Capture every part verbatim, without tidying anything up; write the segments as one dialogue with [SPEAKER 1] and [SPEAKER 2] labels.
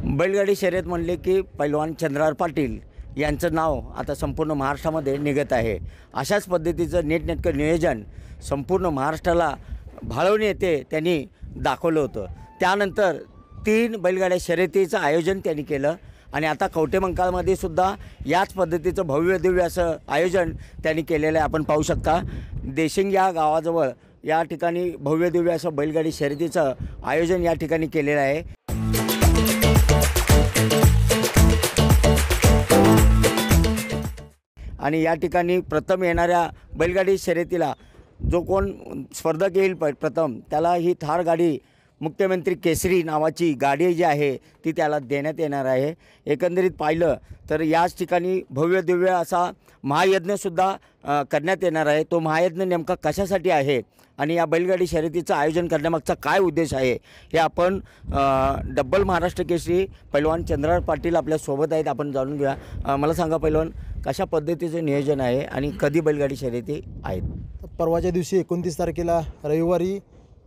[SPEAKER 1] बैलगाडी शर्यत म्हणले की पैलवान चंद्रहार पाटील यांचं नाव आता संपूर्ण महाराष्ट्रामध्ये निघत आहे। अशाच पद्धतीचं नीटनेटकं नियोजन संपूर्ण महाराष्ट्राला भाळवून येते त्यांनी दाखवलं होतं। त्यानंतर तीन बैलगाड्या शर्यतीचं आयोजन त्यांनी केलं आणि आता कवठेमंकाळमध्ये सुद्धा याच पद्धतीचं भव्य दिव्य असं आयोजन त्यांनी केलेलं आहे। आपण पाहू शकता देशिंग या गावाजवळ या ठिकाणी भव्य दिव्य असं बैलगाडी शर्यतीचं आयोजन या ठिकाणी केलेलं आहे। आणि या ठिकाणी प्रथम येणाऱ्या बैलगाडी शर्यतीला जो कोण स्पर्धक येईल प्रथम त्याला ही थार गाडी मुख्यमंत्री केसरी नावाची गाडी जी आहे ती त्याला देण्यात येणार आहे। एकंदरीत पाहिलं तर याच ठिकाणी भव्य दिव्य असा महायज्ञसुद्धा करण्यात येणार आहे। तो महायज्ञ नेमका कशासाठी आहे आणि या बैलगाडी शर्यतीचं आयोजन करण्यामागचा काय उद्देश आहे हे आपण डब्बल महाराष्ट्र केसरी पैलवान चंद्रहार पाटील आपल्यासोबत आहेत, आपण जाणून घेऊया। मला सांगा पैलवान, कशा पद्धतीचं नियोजन आहे आणि कधी बैलगाडी शर्यती आहेत?
[SPEAKER 2] परवाच्या दिवशी एकोणतीस तारखेला रविवारी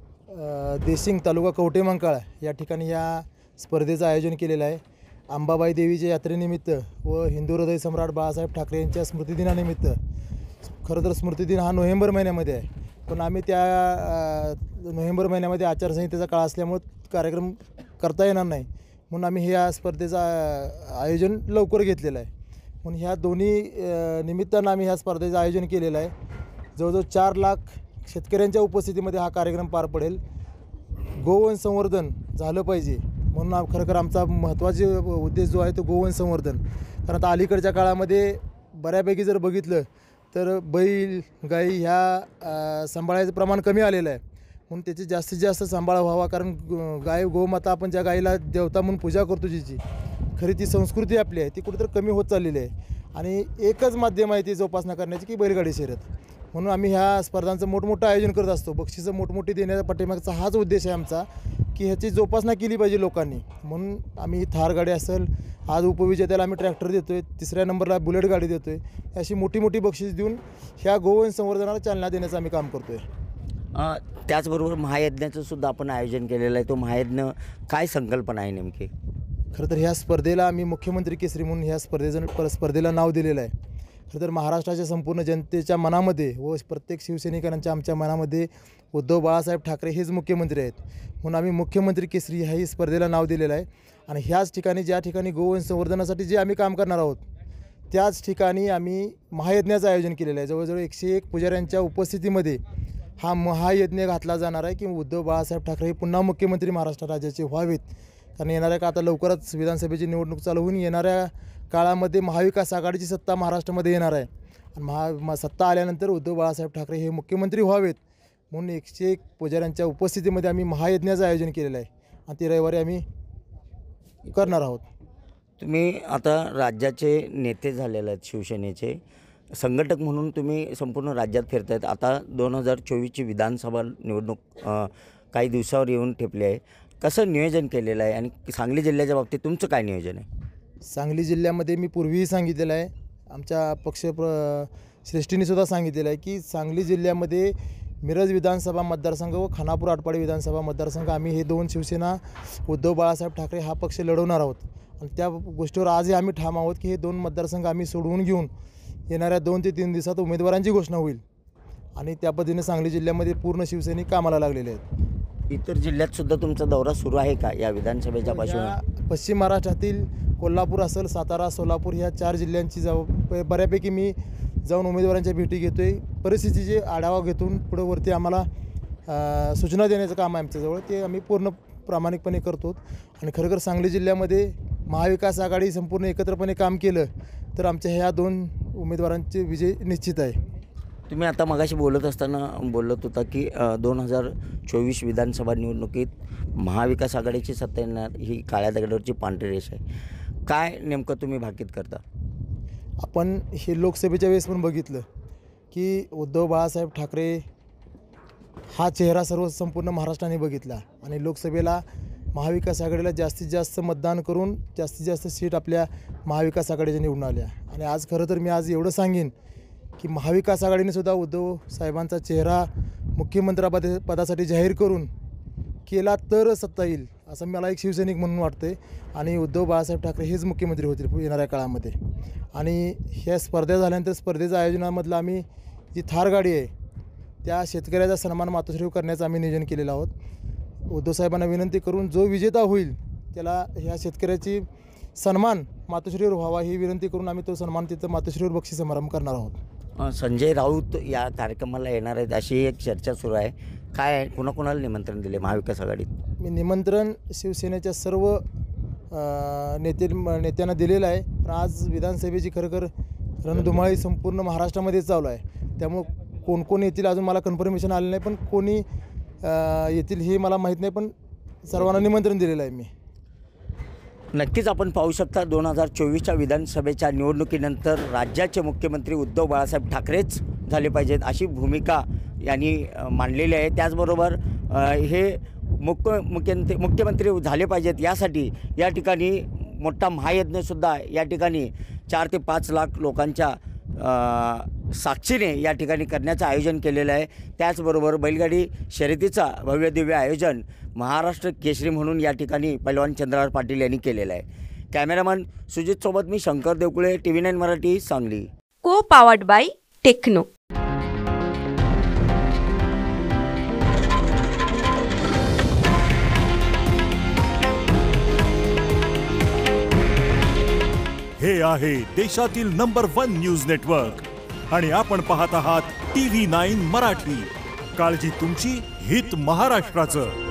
[SPEAKER 2] देशिंग तालुका कवठेमंकाळ या ठिकाणी या स्पर्धेचं आयोजन केलेलं आहे। अंबाबाई देवीच्या यात्रेनिमित्त व हिंदू हृदय सम्राट बाळासाहेब ठाकरे यांच्या स्मृतिदिनानिमित्त। खरं तर स्मृतिदिन हा नोव्हेंबर महिन्यामध्ये आहे, पण आम्ही त्या नोव्हेंबर महिन्यामध्ये आचारसंहितेचा काळ असल्यामुळे कार्यक्रम करता येणार नाही, म्हणून आम्ही ह्या स्पर्धेचं आयोजन लवकर घेतलेलं आहे। म्हणून ह्या दोन्ही निमित्तानं आम्ही ह्या स्पर्धेचं आयोजन केलेलं आहे। जवळजवळ चार लाख शेतकऱ्यांच्या उपस्थितीमध्ये हा कार्यक्रम पार पडेल। गोवंश संवर्धन झालं पाहिजे म्हणून खरं खरं आमचा महत्त्वाचे उद्देश जो आहे तो गोवंश संवर्धन। कारण आता अलीकडच्या काळामध्ये बऱ्यापैकी जर बघितलं तर बैल गाई ह्या सांभाळायचं प्रमाण कमी आलेलं आहे, म्हणून त्याची जास्तीत जास्त सांभाळ व्हावा। कारण गाय गोमाता आपण ज्या गाईला देवता म्हणून पूजा करतो जिची खरी ती संस्कृती आपली आहे ती कुठेतरी कमी होत चाललेली आहे आणि एकच माध्यम आहे ती जोपासना करण्याची की बैलगाडी शर्यत। म्हणून आम्ही ह्या स्पर्धांचं मोठमोठं आयोजन करत असतो। बक्षिसं मोठमोठी देण्याचा पाठीमागचा हाच उद्देश आहे आमचा की ह्याची जोपासना केली पाहिजे लोकांनी। म्हणून आम्ही थार गाडी असेल, आज उपविजेत्याला आम्ही ट्रॅक्टर देतो आहे, तिसऱ्या नंबरला बुलेट गाडी देतो आहे, अशी मोठी मोठी बक्षीस देऊन ह्या गोवंश संवर्धनाला चालना देण्याचं आम्ही काम करतो आहे।
[SPEAKER 1] त्याचबरोबर महायज्ञाचं सुद्धा आपण आयोजन केलेलं आहे। तो महायज्ञ काय संकल्पना आहे नेमकी?
[SPEAKER 2] खरं तर ह्या स्पर्धेला आम्ही मुख्यमंत्री केसरी म्हणून ह्या स्पर्धेचं स्पर्धेला नाव दिलेलं आहे। खरं तर महाराष्ट्राच्या संपूर्ण जनतेच्या मनामध्ये व प्रत्येक शिवसैनिकांच्या आमच्या मनामध्ये उद्धव बाळासाहेब ठाकरे हेच मुख्यमंत्री आहेत, म्हणून आम्ही मुख्यमंत्री केसरी ह्याही स्पर्धेला नाव दिलेलं आहे। आणि ह्याच ठिकाणी ज्या ठिकाणी गोवंश संवर्धनासाठी जे आम्ही काम करणार आहोत त्याच ठिकाणी आम्ही महायज्ञाचं आयोजन केलेलं आहे। जवळजवळ एकशे एक पुजाऱ्यांच्या उपस्थितीमध्ये हा महायज्ञ घातला जाणार आहे की उद्धव बाळासाहेब ठाकरे हे पुन्हा मुख्यमंत्री महाराष्ट्र राज्याचे व्हावेत। कारण येणाऱ्या का आता लवकरच विधानसभेची निवडणूक चालू होऊन येणाऱ्या काळामध्ये महाविकास आघाडीची सत्ता महाराष्ट्रामध्ये येणार आहे आणि महा सत्ता आल्यानंतर उद्धव बाळासाहेब ठाकरे हे मुख्यमंत्री व्हावेत म्हणून एकशे एक पुजाऱ्यांच्या उपस्थितीमध्ये आम्ही महायज्ञाचं आयोजन केलेलं आहे आणि ते रविवारी आम्ही करणार आहोत।
[SPEAKER 1] तुम्ही आता राज्याचे नेते झालेले आहेत, शिवसेनेचे संघटक म्हणून तुम्ही संपूर्ण राज्यात फिरतायत। आता दोन हजार चोवीसची विधानसभा निवडणूक काही दिवसावर येऊन ठेपली आहे, कसं नियोजन केलेलं आहे आणि सांगली जिल्ह्याच्या बाबतीत तुमचं काय नियोजन आहे?
[SPEAKER 2] सांगली जिल्ह्यामध्ये मी पूर्वीही सांगितलेलं आहे, आमच्या पक्ष प्र श्रेष्ठींनीसुद्धा सांगितलेलं आहे की सांगली जिल्ह्यामध्ये मिरज विधानसभा मतदारसंघ व खानापूर आटपाडी विधानसभा मतदारसंघ आम्ही हे दोन शिवसेना उद्धव बाळासाहेब ठाकरे हा पक्ष लढवणार आहोत आणि त्या गोष्टीवर आजही आम्ही ठाम आहोत की हे दोन मतदारसंघ आम्ही सोडवून घेऊन येणाऱ्या दोन ते तीन दिवसात उमेदवारांची घोषणा होईल आणि त्या पद्धतीने सांगली जिल्ह्यामध्ये पूर्ण शिवसैनिक कामाला लागलेले आहेत।
[SPEAKER 1] इतर जिल्ह्यात सुद्धा तुमचा दौरा सुरू आहे का या विधानसभेच्या पासून?
[SPEAKER 2] पश्चिम महाराष्ट्रातील कोल्हापूर असेल, सातारा, सोलापूर ह्या चार जिल्ह्यांची जाऊ बऱ्यापैकी मी जाऊन उमेदवारांच्या भेटी घेतो आहे। परिस्थितीचे आढावा घेतून पुढं वरती आम्हाला सूचना देण्याचं काम आहे आमच्याजवळ, ते आम्ही पूर्ण प्रामाणिकपणे करतो। आणि खरं खरं सांगली जिल्ह्यामध्ये महाविकास आघाडी संपूर्ण एकत्रपणे काम केलं तर आमच्या ह्या दोन उमेदवारांचे विजय निश्चित आहे।
[SPEAKER 1] तुम्ही आता मगाशी बोलत असताना बोलत होता की दोन हजार चोवीस विधानसभा निवडणुकीत महाविकास आघाडीची सत्ता येणार ही काळ्या दगडावरची पांढरी रेष आहे, काय नेमकं तुम्ही भाकीत करता?
[SPEAKER 2] आपण हे लोकसभेच्या वेळेस पण बघितलं की उद्धव बाळासाहेब ठाकरे हा चेहरा सर्व संपूर्ण महाराष्ट्राने बघितला आणि लोकसभेला महाविकास आघाडीला जास्तीत जास्त मतदान करून जास्तीत जास्त सीट आपल्या महाविकास आघाडीच्या निवडून आल्या। आणि आज खरं तर मी आज एवढं सांगेन की महाविकास आघाडीने सुद्धा उद्धव साहेबांचा चेहरा मुख्यमंत्र्यापद पदासाठी जाहीर करून केला तर सत्ता येईल असं मला एक शिवसैनिक म्हणून वाटते आणि उद्धव बाळासाहेब ठाकरे हेच मुख्यमंत्री होतील येणाऱ्या काळामध्ये. आणि ह्या स्पर्धा झाल्यानंतर स्पर्धेच्या आयोजनामधलं आम्ही जी थार गाडी आहे त्या शेतकऱ्याचा सन्मान मातोश्रीवर करण्याचं आम्ही नियोजन केलेलं आहोत. उद्धव साहेबांना विनंती करून जो विजेता होईल त्याला ह्या शेतकऱ्याची सन्मान मातोश्रीवर व्हावा ही विनंती करून आम्ही तो सन्मान तिथं मातोश्रीवर बक्षीस समारंभ करणार आहोत.
[SPEAKER 1] अ, संजय राऊत या कार्यक्रमाला येणार आहेत अशी एक चर्चा सुरू आहे. काय आहे, कुणाकुणाला निमंत्रण दिले महाविकास आघाडीत?
[SPEAKER 2] मी निमंत्रण शिवसेनेच्या सर्व अ, नेते नेत्यांना दिलेलं आहे. पण आज विधानसभेची खरं खर रणधुमाळी संपूर्ण महाराष्ट्रामध्ये चालू आहे. त्यामुळं कोण कोण येतील अजून मला कन्फर्मेशन आलं नाही, पण कोणी अ, येतील हे मला माहीत नाही, पण सर्वांना निमंत्रण दिलेलं आहे मी.
[SPEAKER 1] नक्कीच आपण पाहू शकता दोन हजार चोवीसच्या विधानसभेच्या निवडणुकीनंतर राज्याचे मुख्यमंत्री उद्धव बाळासाहेब ठाकरेच झाले पाहिजेत अशी भूमिका यांनी अ, मांडलेली आहे. त्याचबरोबर अ, हे मुख्य मुख्यमंत्री मुख्यमंत्री झाले पाहिजेत यासाठी या ठिकाणी मोठा महायज्ञसुद्धा या ठिकाणी चार ते पाच लाख लोकांच्या अ, साक्षीने या ठिकाणी करण्याचं आयोजन केलेलं आहे. त्याचबरोबर बैलगाडी शर्यतीचा भव्यदिव्य आयोजन महाराष्ट्र केसरी म्हणून या ठिकाणी पैलवान चंद्रहार पाटील यांनी केलेलं आहे. कॅमेरामन सुजितसोबत मी Shankar Devkule, T V nine Marathi, Sangli.
[SPEAKER 3] Co powered bye techno.
[SPEAKER 4] हे आहे देशातील नंबर वन न्यूज नेटवर्क आणि आपण पाहत आहात टी व्ही नाईन मराठी. काळजी तुमची, हित महाराष्ट्राचं.